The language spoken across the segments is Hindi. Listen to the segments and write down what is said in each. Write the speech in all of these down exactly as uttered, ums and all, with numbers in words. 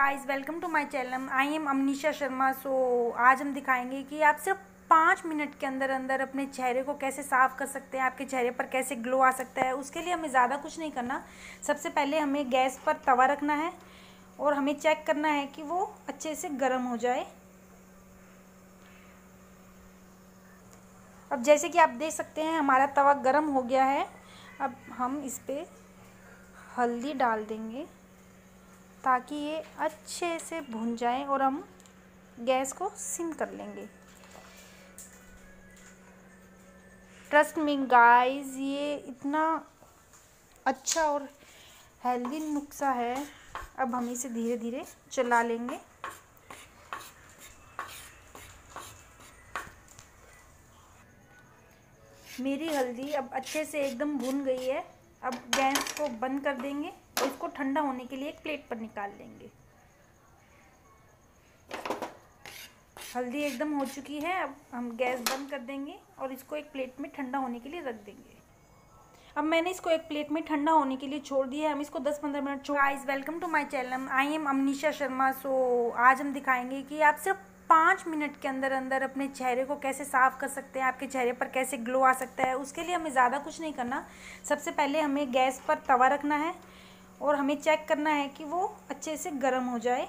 Guys, welcome to my channel. I am Amnisha Sharma. So आज हम दिखाएंगे कि आप सिर्फ पाँच मिनट के अंदर अंदर अपने चेहरे को कैसे साफ़ कर सकते हैं, आपके चेहरे पर कैसे ग्लो आ सकता है। उसके लिए हमें ज़्यादा कुछ नहीं करना। सबसे पहले हमें गैस पर तवा रखना है और हमें चेक करना है कि वो अच्छे से गर्म हो जाए। अब जैसे कि आप देख सकते हैं हमारा तवा गर्म हो गया है। अब हम इस पर हल्दी डाल देंगे ताकि ये अच्छे से भुन जाए और हम गैस को सिम कर लेंगे। ट्रस्ट मी गाइस, ये इतना अच्छा और हेल्दी नुस्खा है। अब हम इसे धीरे धीरे चला लेंगे। मेरी हल्दी अब अच्छे से एकदम भुन गई है। अब गैस को बंद कर देंगे और इसको ठंडा होने के लिए एक प्लेट पर निकाल लेंगे। हल्दी एकदम हो चुकी है। अब हम गैस बंद कर देंगे और इसको एक प्लेट में ठंडा होने के लिए रख देंगे। अब मैंने इसको एक प्लेट में ठंडा होने के लिए छोड़ दिया है। हम इसको दस पंद्रह मिनट छोड़। Guys, welcome to my channel. I am Amnisha Sharma. So आज हम दिखाएंगे कि आप सिर्फ पाँच मिनट के अंदर अंदर अपने चेहरे को कैसे साफ़ कर सकते हैं, आपके चेहरे पर कैसे ग्लो आ सकता है। उसके लिए हमें ज़्यादा कुछ नहीं करना। सबसे पहले हमें गैस पर तवा रखना है और हमें चेक करना है कि वो अच्छे से गर्म हो जाए।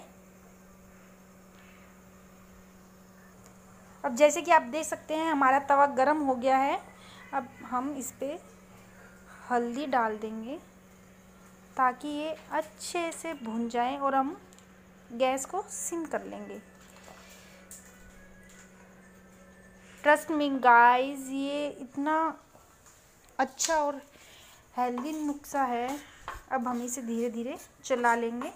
अब जैसे कि आप देख सकते हैं हमारा तवा गर्म हो गया है। अब हम इस पर हल्दी डाल देंगे ताकि ये अच्छे से भुन जाए और हम गैस को सिम कर लेंगे। ट्रस्ट मी गाइस, ये इतना अच्छा और हेल्दी नुस्खा है। अब हम इसे धीरे धीरे चला लेंगे।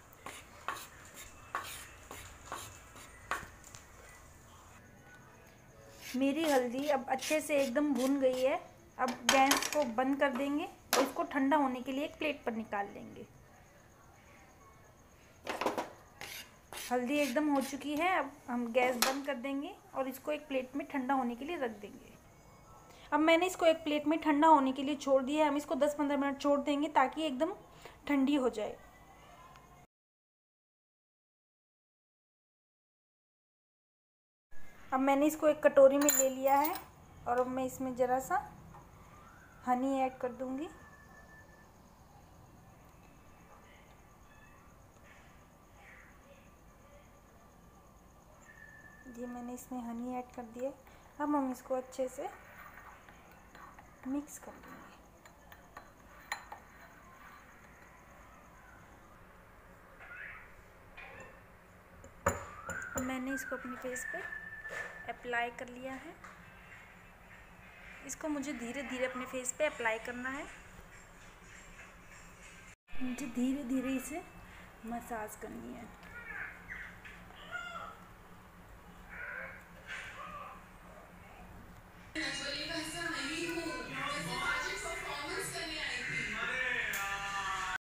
मेरी हल्दी अब अच्छे से एकदम भुन गई है। अब गैस को बंद कर देंगे और इसको ठंडा होने के लिए एक प्लेट पर निकाल लेंगे। हल्दी एकदम हो चुकी है। अब हम गैस बंद कर देंगे और इसको एक प्लेट में ठंडा होने के लिए रख देंगे। अब मैंने इसको एक प्लेट में ठंडा होने के लिए छोड़ दिया है। हम इसको दस पंद्रह मिनट छोड़ देंगे ताकि एकदम ठंडी हो जाए। अब मैंने इसको एक कटोरी में ले लिया है और अब मैं इसमें ज़रा सा हनी ऐड कर दूंगी। ये मैंने इसमें हनी ऐड कर दिया। अब हम इसको अच्छे से मिक्स कर देंगे। अब मैंने इसको अपने फेस पे अप्लाई कर लिया है। इसको मुझे धीरे धीरे अपने फेस पे अप्लाई करना है। मुझे धीरे धीरे इसे मसाज करनी है।